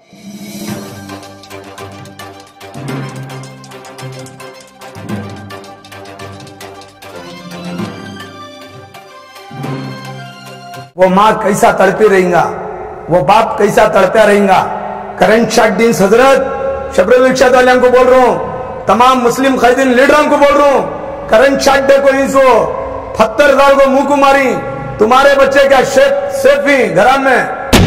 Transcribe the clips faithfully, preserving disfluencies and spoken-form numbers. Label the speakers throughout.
Speaker 1: वो माँ कैसा तड़पी रहेगा, वो बाप कैसा तड़पा रहेगा। करंट शादीन हजरत शबरुल इरशाद वाले को बोल रहा हूँ, तमाम मुस्लिम खैदीन लीडरों को बोल रहा हूँ, करंट शादे को इसो पत्थर दाल को मुंह को मारी। तुम्हारे बच्चे क्या शेख सेफी घर में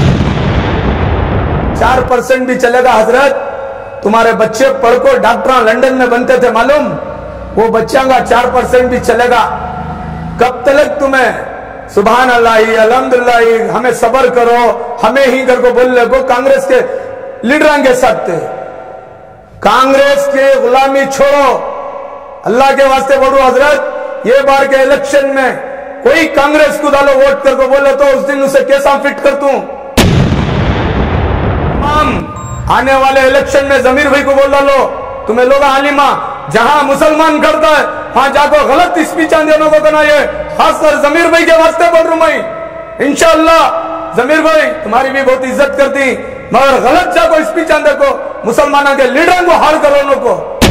Speaker 1: चार परसेंट भी चलेगा हजरत। तुम्हारे बच्चे पढ़कर डॉक्टर लंदन में बनते थे मालूम, वो बच्चा का चार परसेंट भी चलेगा। कब तक तुम्हें सुभान अल्लाह अल्हम्दुलिल्लाह हमें सबर करो, हमें ही कर को बोल को कांग्रेस के लीडरों के साथ कांग्रेस के गुलामी छोड़ो। अल्लाह के वास्ते बोलो हजरत, ये बार के इलेक्शन में कोई कांग्रेस को डालो वोट कर को बोले तो उस दिन उसे कैसा फिट कर दूं। आने वाले इलेक्शन में जमीर भाई को बोल डालो, तुम्हें लोग आलिमा जहां मुसलमान करता है वहां जाकर गलत स्पीच देने को करना। ये खासकर जमीर भाई के वास्ते बोल रहा हूं मैं। इंशाअल्लाह जमीर भाई तुम्हारी भी बहुत इज्जत करती, मगर गलत जाको स्पीच आंदे को मुसलमानों के लीडरों को हार करो को।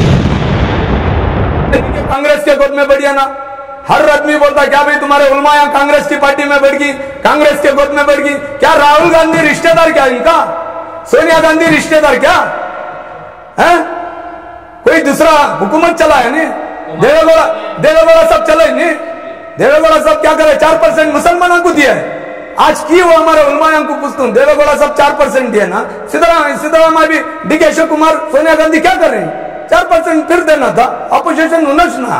Speaker 1: कांग्रेस के गोद में बढ़िया ना, हर आदमी बोलता क्या भाई तुम्हारे उलमा यहाँ कांग्रेस की पार्टी में बढ़ गई, कांग्रेस के गोद में बढ़ गई। क्या राहुल गांधी रिश्तेदार क्या इनका? सोनिया गांधी रिश्तेदार क्या है? कोई दूसरा हुकूमत चला है नहीं? देवेगौड़ा देवेगौड़ा सब चले नहीं? देवेगौड़ा सब क्या करे? चार परसेंट मुसलमानों को दिया है। आज की वो हमारे उलमाया को पूछता हूँ, देवेगौड़ा सब चार परसेंट दिया ना। सिद्धरामैया सिद्धरामैया भी डी के अशोक कुमार सोनिया गांधी क्या कर रहे हैं? चार परसेंट फिर देना था, अपोजिशन होना ना।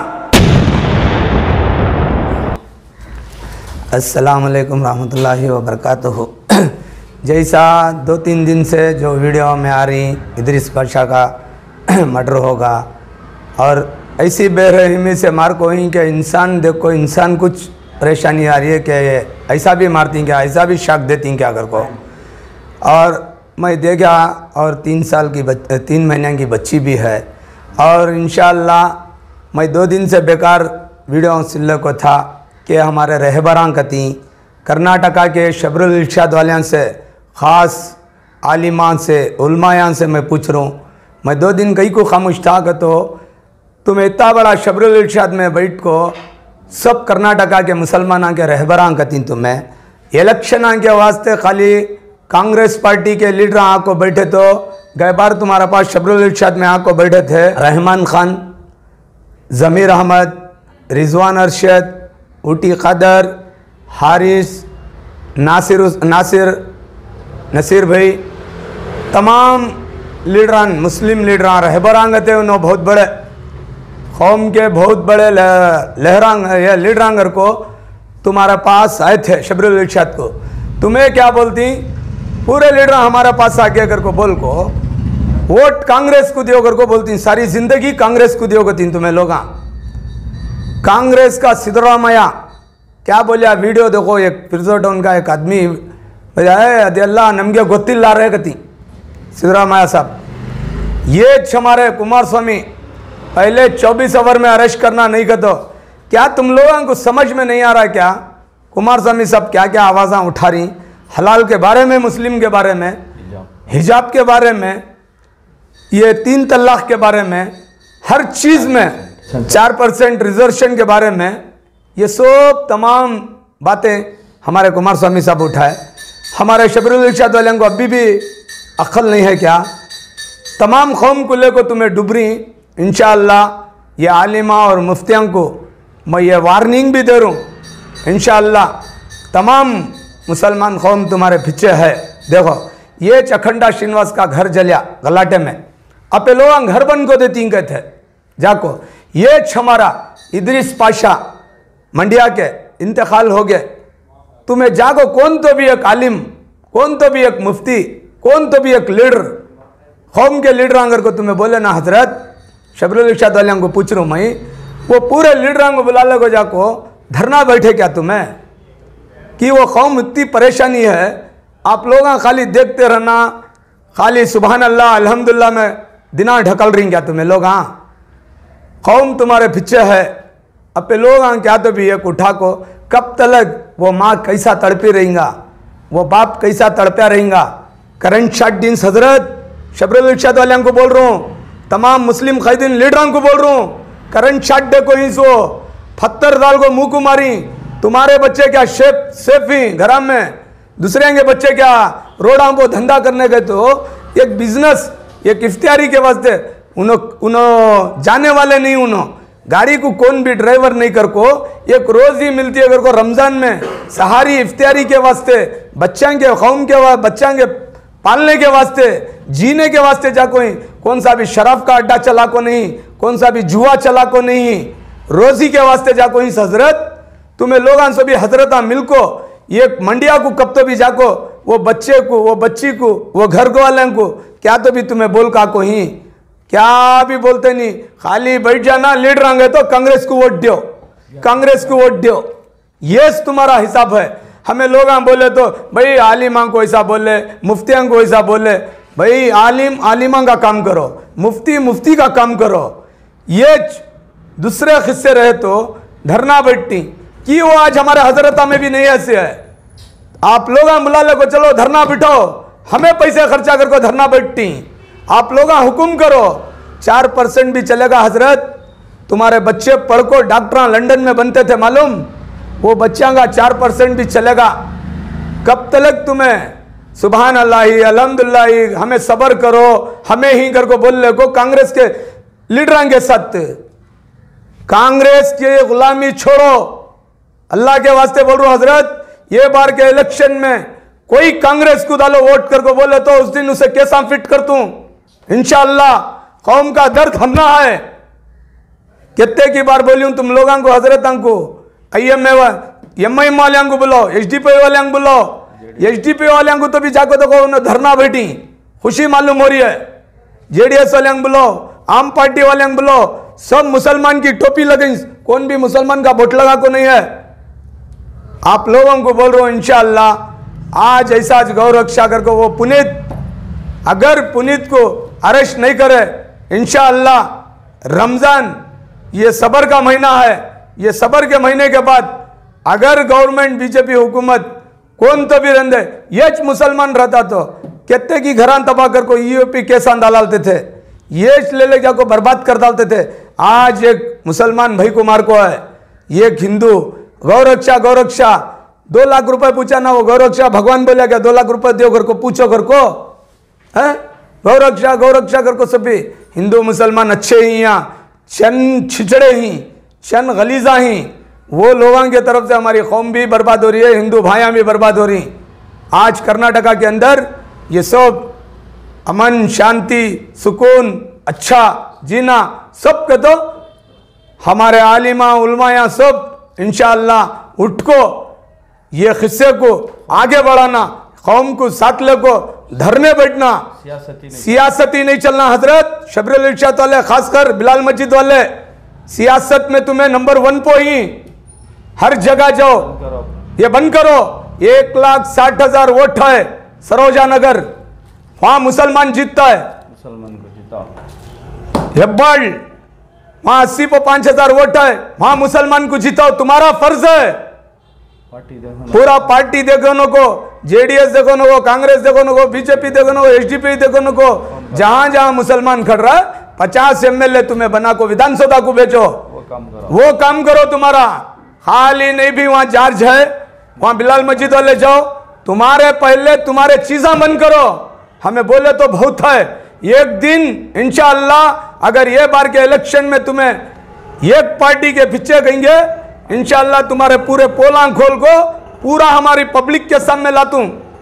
Speaker 1: अस्सलाम वालेकुम रहमतुल्लाहि व बरकातुहू। जैसा दो तीन दिन से जो वीडियो में आ रही इदरीस पाशा का मर्डर होगा और ऐसी बेरहमी से मार को ही कि इंसान देखो इंसान कुछ परेशानी आ रही है कि ऐसा भी मारती क्या, ऐसा भी शक देती क्या अगर को। और मैं देखा और तीन साल की बच, तीन महीने की बच्ची भी है। और इंशाअल्लाह मैं दो दिन से बेकार वीडियो सिलने को था कि हमारे रहबरां कती कर्नाटका के शबरुल इरशाद वालियां से ख़ास आलिमान से उलमायां से मैं पूछ रहा हूँ। मैं दो दिन कहीं को खामोश था कि तो तुम इतना बड़ा शबरुल इरशाद में बैठ को सब कर्नाटका के मुसलमानों के रहबरां कती तुम्हें इलेक्शन के वास्ते खाली कांग्रेस पार्टी के लीडर आको बैठे। तो गए बार तुम्हारे पास शबरुल इरशाद में आको बैठे थे रहमान खान, ज़मीर अहमद, रिजवान अरशद, ऊटी कदर, हारिस, नासिर नासिर नसीर भाई, तमाम लीडरान मुस्लिम लीडरान रहबरांगते उन्होंने बहुत बड़े कौम के बहुत बड़े लहरांग या लीडरांगर को तुम्हारे पास आए थे शबरुल इरशाद को। तुम्हें क्या बोलती? पूरे लीडर हमारे पास आके कर को बोल को वोट कांग्रेस को दियो कर को बोलती, सारी जिंदगी कांग्रेस को दियो करती तुम्हें लोग। कांग्रेस का सिद्धरामैया क्या बोलिया वीडियो देखो, एक फिरजो टाउन का एक आदमी अल्लाह नमगे गोत्तिल्ला रहे कती सिद्धरामैया साहब। ये हमारे कुमार स्वामी पहले चौबीस ओवर में अरेस्ट करना नहीं कर दो। क्या तुम लोगों को समझ में नहीं आ रहा क्या कुमार स्वामी साहब क्या क्या आवाज़ें उठा रही हलाल के बारे में, मुस्लिम के बारे में, हिजाब के बारे में, ये तीन तलाक के बारे में, हर चीज़ में चार परसेंट रिजर्वेशन के बारे में, ये सब तमाम बातें हमारे कुमार स्वामी साहब उठाए। हमारे शबरुल इरशाद वाले को अभी भी अक्ल नहीं है क्या? तमाम कौम को लेकर तुम्हें डुबरी। इंशाअल्लाह ये आलिमा और मुफ्तियों को मैं ये वार्निंग भी दे रहा हूँ, इंशाअल्लाह तमाम मुसलमान कौम तुम्हारे पीछे है। देखो ये चखंडा श्रीनिवास का घर जलिया गलाटे में, अपे लोग घर बन को देती थे जाको। ये हमारा इदरीस पाशा मंडिया के इंतकाल हो गए। तुम्हें जाको कौन तो भी एक आलिम, कौन तो भी एक मुफ्ती, कौन तो भी एक लीडर कौम के लीडर आंगर को तुम्हें बोले ना हजरत शबरुल इरशाद वाले को पूछ रहा हूँ मैं, वो पूरे लीडर को बुला लो जाको धरना बैठे क्या तुम्हें कि वो कौम इतनी परेशानी है। आप लोग खाली देखते रहना, खाली सुबहान अल्लाह अल्हम्दुलिल्लाह में दिना ढकल रही क्या तुम्हें लोग? हाँ कौम तुम्हारे पीछे है। अब पे लोग हाँ क्या तो भी एक उठा को कब तक वो माँ कैसा तड़पी रहेगा, वो बाप कैसा तड़पा रहेगा। करंट शादीन हजरत शबरुल इरशाद वाले को बोल रहा हूँ, तमाम मुस्लिम खैदीन लीडरों को बोल रहा हूँ, करंट शाद को ही सो पत्थर डाल को मुंह को मारी। तुम्हारे बच्चे क्या शेफ सेफ ही घर में, दूसरे के बच्चे क्या रोडों को धंधा करने गए, तो एक बिजनेस एक इफ्तियारी के वास्ते उन्हों उन्हों जाने वाले नहीं, उन्हों गाड़ी को कौन भी ड्राइवर नहीं कर को एक रोज ही मिलती है, अगर को रमजान में सहारी इफ्तियारी के वास्ते बच्चा के कौम के बच्चा के पालने के वास्ते जीने के वास्ते जा कोई कौन सा भी शराब का अड्डा चला को नहीं, कौन सा भी जुआ चला को नहीं, रोजी के वास्ते जा कोई हजरत तुम्हें लोगों से भी हजरता मिलको ये मंडिया को कब तो भी जाको वो बच्चे को वो बच्ची को वो घर को वाले को क्या तो भी तुम्हें बोल का को ही क्या भी बोलते नहीं, खाली बैठ जाना लीडर आएंगे तो कांग्रेस को वोट दो, कांग्रेस को वोट दो, ये तुम्हारा हिसाब है। हमें लोग बोले तो भाई आलिमा को ऐसा बोले, मुफ्तियां को ऐसा बोले, भाई आलिम आलिमा का काम करो, मुफ्ती मुफ्ती का काम करो। ये दूसरे हिस्से रहे तो धरना बैठती कि वो आज हमारे हजरता में भी नहीं ऐसे है, आप लोग बुला ले को चलो धरना बिठाओ, हमें पैसे खर्चा करके धरना बैठती, आप लोग हुक्म करो, चार परसेंट भी चलेगा हजरत। तुम्हारे बच्चे पढ़ को डॉक्टर लंदन में बनते थे मालूम, वो बच्चा का चार परसेंट भी चलेगा। कब तक तुम्हें सुभान अल्लाह अल्हम्दुलिल्लाह हमें सब्र करो, हमें ही कर को बोल ले को कांग्रेस के लीडर के साथ, कांग्रेस की गुलामी छोड़ो, अल्लाह के वास्ते बोल रहा हूं हजरत। ये बार के इलेक्शन में कोई कांग्रेस को डालो वोट करके बोले तो उस दिन उसे कैसा फिट कर दूं, इंशाअल्लाह कौम का दर्द हमना है। कितने की बार बोली हूं तुम लोगों को हजरत को, I M M I M वाले को बुलाओ, एच डी पी वाले को बुलाओ, एच डी पी वाले को तो भी जाको तो उन्हें धरना बैठी खुशी मालूम हो रही है, जेडीएस वाले को बुलाओ, आम पार्टी वाले को बुलाओ, सब मुसलमान की टोपी लगी, कौन भी मुसलमान का वोट लगा को नहीं है। आप लोगों को बोल रहा हूं इंशाअल्लाह आज ऐसा आज गौ रक्षा कर को वो पुनीत, अगर पुनीत को अरेस्ट नहीं करे इंशाअल्लाह रमजान ये सबर का महीना है, ये सबर के महीने के बाद अगर गवर्नमेंट बीजेपी हुकूमत कौन तो भी रंदे ये मुसलमान रहता तो कितने की घरान तबाह कर को यूपी कैसा डालते थे, ये ले ले जाको बर्बाद कर डालते थे। आज एक मुसलमान भाई को मार को है, ये हिंदू गौरक्षा गौरक्षा दो लाख रुपए पूछा ना, वो गौरक्षा भगवान बोला क्या दो लाख रुपए दो घर को पूछो घर को है, गौरक्षा गौरक्षा कर को सभी हिंदू मुसलमान अच्छे ही यहाँ चन छिचड़े ही चन गलीजा ही, वो लोगों की तरफ से हमारी कौम भी बर्बाद हो रही है, हिंदू भाइयाँ भी बर्बाद हो रही। आज कर्नाटका के अंदर ये सब अमन शांति सुकून अच्छा जीना सब के तो हमारे आलिमा उलमाया सब इंशाअल्लाह उठ को ये हिस्से को आगे बढ़ाना, कौम को साथ ले को धरने बैठना, सियासती नहीं, सियासती नहीं चलना हजरत। शबरुल इरशाद वाले खासकर बिलाल मस्जिद वाले सियासत में तुम्हें नंबर वन पे ही हर जगह जाओ, ये बंद करो। एक लाख साठ हजार वोट है सरोजा नगर, वहां मुसलमान जीतता है, मुसलमान को जीता हेब्बाल वहां अस्सी पे पांच हजार वोट है, वहां मुसलमान को जीताओ, तुम्हारा फर्ज है। पार्टी पूरा पार्टी देखो न को, जेडीएस देखो न को, कांग्रेस देखो न को, बीजेपी देखो न को, एचडीपी देखो न को, जहां जहां मुसलमान खड़ रहा है पचास एमएलए तुम्हें बना को विधानसभा को भेजो, वो काम करो, वो काम करो। तुम्हारा खाली नहीं भी वहां चार्ज है, वहां बिलाल मस्जिद वाले जाओ, तुम्हारे पहले तुम्हारे चीजा बंद करो। हमें बोले तो बहुत है, एक दिन इंशाअल्लाह अगर ये बार के इलेक्शन में तुम्हें एक पार्टी के पीछे कहेंगे इंशाअल्लाह तुम्हारे पूरे पोला खोल को पूरा हमारी पब्लिक के सामने लातूं।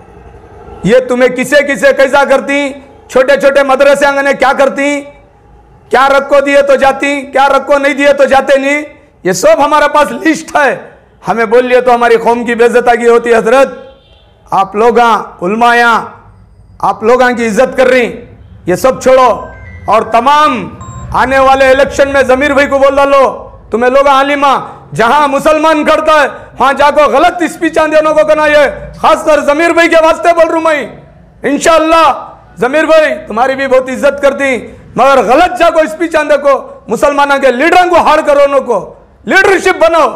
Speaker 1: ये तुम्हें किसे किसे कैसा करती, छोटे छोटे मदरसे आंगने क्या करती, क्या रखो दिए तो जाती, क्या रखो नहीं दिए तो जाते नहीं, ये सब हमारे पास लिस्ट है। हमें बोलिए तो हमारी कौम की बेइज्जती की होती है हजरत। आप लोग उलमाया आप लोगों की इज्जत कर रही, ये सब छोड़ो और तमाम आने वाले इलेक्शन में जमीर भाई को बोल डालो, तुम्हें लोग आलिमा जहां मुसलमान करता है वहां जाको गलत स्पीच देने को करना, ये खासकर जमीर भाई के वास्ते बोल रहा हूं मैं। इंशाअल्लाह जमीर भाई तुम्हारी भी बहुत इज्जत करती, मगर गलत जाको स्पीच आंदे को मुसलमानों के लीडरों को हार करो, को लीडरशिप बनाओ,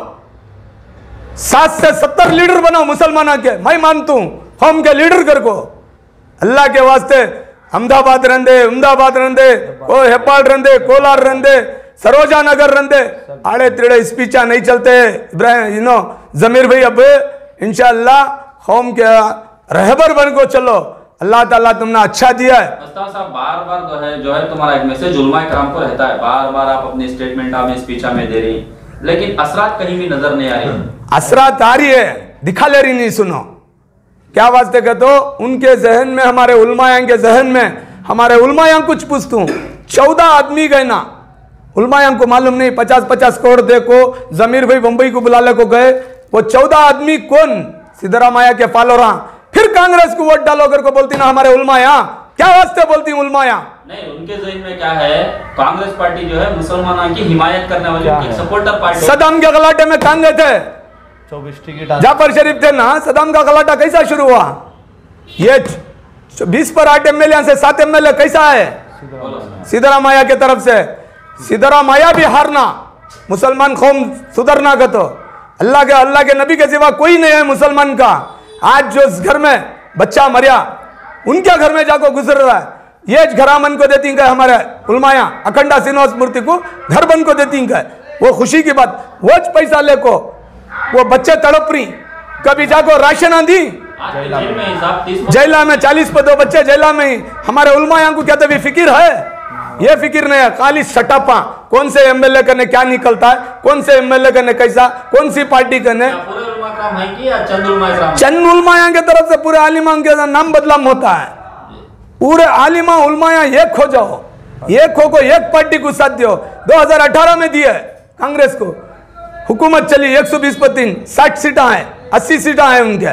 Speaker 1: सात से सत्तर लीडर बनाओ मुसलमानों के, मैं मानता हूं हम के लीडर कर को अल्लाह के वास्ते अहमदाबाद रंदे, अहमदाबाद रंदे, ओ हेपाल रंदे, कोलार रंदे, सरोजा नगर रंदे, आड़े तिड़े स्पीचा नहीं चलते इब्राहिम यू नो जमीर भाई। अब इंशाअल्लाह कौम के रहबर बन को चलो, अल्लाह ताला तुमने अच्छा दिया है।
Speaker 2: उस्ताद साहब बार बार जो है जो है तुम्हारा एक मैसेज उलमा इकराम को रहता है, बार बार आप अपने स्टेटमेंट में स्पीचा में दे रही, लेकिन असरात कहीं भी नजर नहीं आ रही।
Speaker 1: असरात आ रही है, दिखा ले रही नहीं। सुनो क्या वास्ते कहते हो, उनके जहन में, हमारे उलमाया के जहन में, हमारे उलमाया कुछ पूछतू चौदह आदमी गए ना, उलमाया को मालूम नहीं, पचास पचास करोड़ दे को जमीर भाई बंबई को बुलाने को गए, वो चौदह आदमी कौन, सिद्धरामैया के फॉलोअर, फिर कांग्रेस को वोट डालो कर को बोलती ना हमारे उलमाया, क्या वास्ते बोलती उलमाया?
Speaker 2: नहीं, उनके जहन में क्या है, कांग्रेस पार्टी जो है मुसलमानों की हिमायत करने वाली सपोर्टर पार्टी। सदाम के गलाटे में कहां गए थे?
Speaker 3: चौबीस टिकट
Speaker 1: जाफर शरीफ थे ना। सदाम का गलाटा कैसा शुरू हुआ? ये बीस पर आठ एमएलए से सात एमएलए कैसा है? सिद्धरामैया के तरफ से। सिद्धरामैया भी हारना, मुसलमान कौम सुधरना का तो अल्लाह के अल्लाह के नबी के सिवा कोई नहीं है मुसलमान का। आज जो घर में बच्चा मरिया, उनके घर में जाकर गुजर रहा है, ये घरामन को देती है हमारे उलमाया, अखंडा श्रीनिवास मूर्ति को घर बन को देती है, वो खुशी की बात। वो पैसा ले को वो बच्चे तड़प रही, कभी जाको राशन आंधी जेला में चालीस पे दो बच्चे जेला में ही। हमारे उलमाया को क्या तभी फिक्र है? ये फिक्र नहीं है, खाली सटापा, कौन से एमएलए करने क्या निकलता है, कौन से एमएलए करने कैसा, कौन सी पार्टी करने। चंद उलमाया के तरफ से पूरे आलिमा के नाम बदलाम होता है। पूरे आलिमा उलमाया एक खो जाओ, एक खो को एक पार्टी को साथ दो। दो हजार अठारह में दिए कांग्रेस को, हुकूमत चली एक सौ बीस पर तीन, साठ सीटा है, अस्सी सीटा है उनके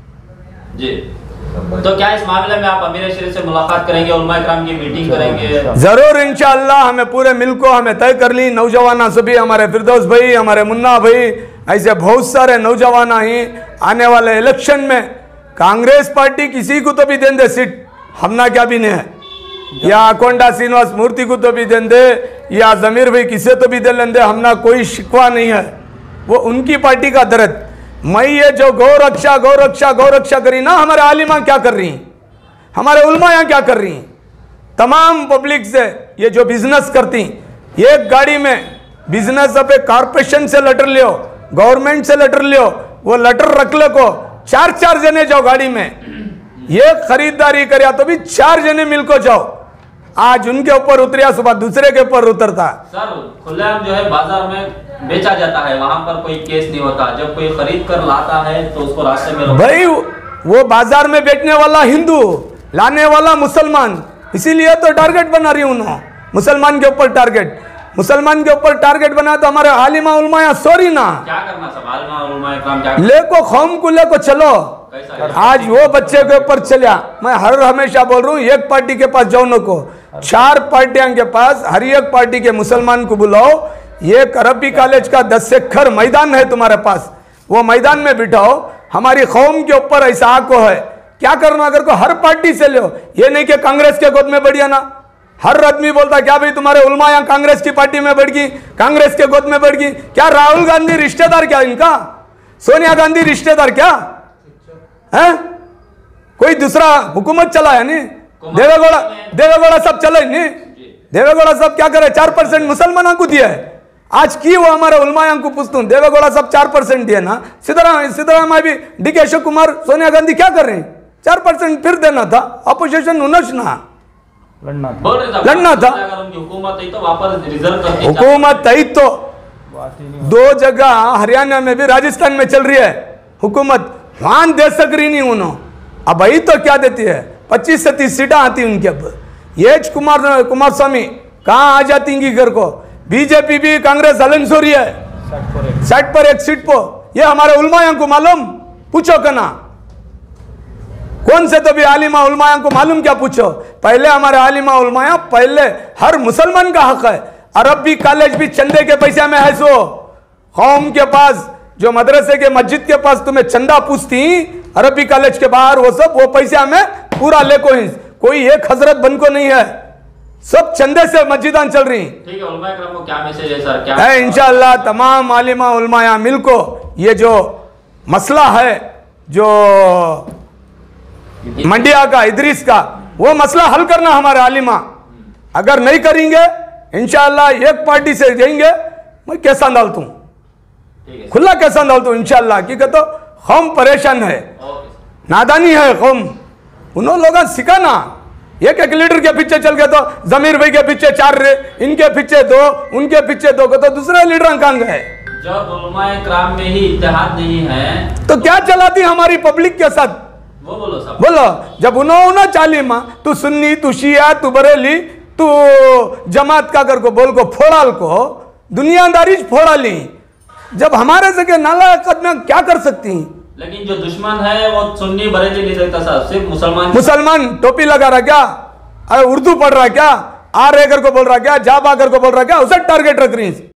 Speaker 2: जी। तो क्या इस मामले में आप अमीर शरीफ से मुलाकात करेंगे, उलमा इकराम की मीटिंग करेंगे?
Speaker 1: जरूर इंशाअल्लाह, हमें पूरे मिल को हमें तय कर ली। नौजवान सभी, हमारे फिरदौस भाई, हमारे मुन्ना भाई, ऐसे बहुत सारे नौजवान ही आने वाले इलेक्शन में कांग्रेस पार्टी किसी को तो भी दें दे सीट, हमना क्या भी नहीं है, या अखंडा श्रीनिवास मूर्ति को तो भी दें दे, या जमीर भाई किसे तो भी दे लें दे, हमना कोई शिकवा नहीं है, वो उनकी पार्टी का दर्द। मैं ये जो गौरक्षा गौरक्षा गौरक्षा करी ना, हमारे आलिमा क्या कर रही, हमारे उलमाया क्या कर रही, तमाम पब्लिक से ये जो बिजनेस करती, एक गाड़ी में बिजनेस पे कारपोरेशन से लेटर लियो, गवर्नमेंट से लेटर लियो, वो लेटर रख ले को चार चार जने जाओ गाड़ी में, ये खरीदारी करिया तो भी चार जने मिल को जाओ। आज उनके ऊपर उतरिया, सुबह दूसरे के ऊपर उतरता।
Speaker 2: सर खुलेआम जो है बाजार में बेचा जाता है, वहां पर कोई केस नहीं होता, जब कोई खरीद कर लाता है तो उसको रास्ते में
Speaker 1: भाई वो बाजार में बेचने वाला हिंदू, लाने वाला मुसलमान, इसीलिए तो टारगेट बना रही हूं, मुसलमान के ऊपर टारगेट, मुसलमान के ऊपर टारगेट बना तो हमारे आलिमा उलमाया सॉरी ना
Speaker 2: क्या करना, सब आलिमा उलमा इकराम क्या
Speaker 1: लेको कौम को लेको चलो। आज वो बच्चे के ऊपर चलिया, मैं हर हमेशा बोल रहा हूँ, एक पार्टी के पास जाओ न को, चार पार्टियां के पास, हर एक पार्टी के मुसलमान को बुलाओ, एक अरबी कॉलेज का दस एकड़ मैदान है तुम्हारे पास, वो मैदान में बिठाओ, हमारी कौम के ऊपर ऐसा आको है, क्या करना अगर को हर पार्टी से लो, ये नहीं कि कांग्रेस के गोद में बढ़िया ना। हर आदमी बोलता क्या भाई तुम्हारे उलमाया कांग्रेस की पार्टी में बढ़ गई, कांग्रेस के गोद में बढ़ गई, क्या राहुल गांधी रिश्तेदार क्या इनका, सोनिया गांधी रिश्तेदार क्या है, कोई दूसरा हुकूमत चला है नहीं, देवेगौड़ा देवेगौड़ा सब चले नहीं, देवेगौड़ा सब क्या करे, चार परसेंट मुसलमानों को दिया है। आज की वो हमारे उलमाया को पूछता हूँ, देवेगौड़ा सब चार परसेंट दिया ना, सिद्धरामैया सिद्धरामैया भी, डी के अशोक कुमार, सोनिया गांधी क्या कर रहे हैं, चार परसेंट फिर देना था, अपोजिशन उन्नस ना
Speaker 3: लड़ना था,
Speaker 2: बोल रहे था
Speaker 1: लड़ना था,
Speaker 2: हुकूमत ही तो वापस रिजर्व करके
Speaker 1: हुकूमत ही तो दो जगह हरियाणा में भी राजस्थान में चल रही है हुकूमत, वहां दे सक रही नहीं उन्होंने, अब यही तो क्या देती है, पच्चीस से तीस सीटें आती उनके। अब ये कुमार कुमार स्वामी कहाँ आ जाती हैं घर को, बीजेपी भी कांग्रेस हलन सो रही है साठ पर एक सीट पो, ये हमारे उलमाया को मालूम, पूछो कना कौन से तो भी आलिमा उलमाया को मालूम, क्या पूछो, पहले हमारे आलिमा उलमाया, पहले हर मुसलमान का हक है, अरबी कॉलेज भी चंदे के पैसे में है, सो कौम के पास जो मदरसे के मस्जिद के पास तुम्हें चंदा पूछती अरबी कॉलेज के बाहर, वो सब वो पैसा में पूरा लेको ही, कोई एक हजरत बन को नहीं है, सब चंदे से मस्जिदां चल रही।
Speaker 2: ठीक है, उलमा इकराम को क्या मैसेज है सर, क्या
Speaker 1: है इंशाअल्लाह तमाम आलिमा उलमाया मिल को ये जो मसला है, जो मंडिया का, इदरीस का, वो मसला हल करना हमारे आलिमा। अगर नहीं करेंगे इंशाअल्लाह एक पार्टी से जाएंगे, मैं कैसा डालता हूँ,
Speaker 2: ठीक है
Speaker 1: खुला कैसा डालता हूँ इंशाअल्लाह। की कहते कौम परेशान है,
Speaker 2: ओके सर।
Speaker 1: नादानी है कौम। उन्होंने लोग सिखाना, एक एक लीडर के पीछे चल गए तो जमीर भाई के पीछे चार रे, इनके पीछे दो, उनके पीछे दो, तो दूसरे लीडर कहाँ गए?
Speaker 2: जब उलमाए किराम में ही इत्तेहाद नहीं है
Speaker 1: तो क्या चलाती हमारी पब्लिक के साथ?
Speaker 2: वो बोलो सब।
Speaker 1: बोलो, जब उन्होंने चालीमा तू सुन्नी, तू शिया, तू बरेली, तू जमात का कर को बोल को फोड़ाल को दुनियादारी फोड़ा ली। जब हमारे जगह नाला कदम क्या कर सकती?
Speaker 2: लेकिन जो दुश्मन है वो सुन्नी बरेली नहीं देखता साहब, सिर्फ मुसलमान।
Speaker 1: मुसलमान टोपी लगा रहा क्या, अरे उर्दू पढ़ रहा क्या, आ रहे कर को बोल रहा क्या, जा बा कर को बोल रहा क्या, उसे टारगेट रख रही है।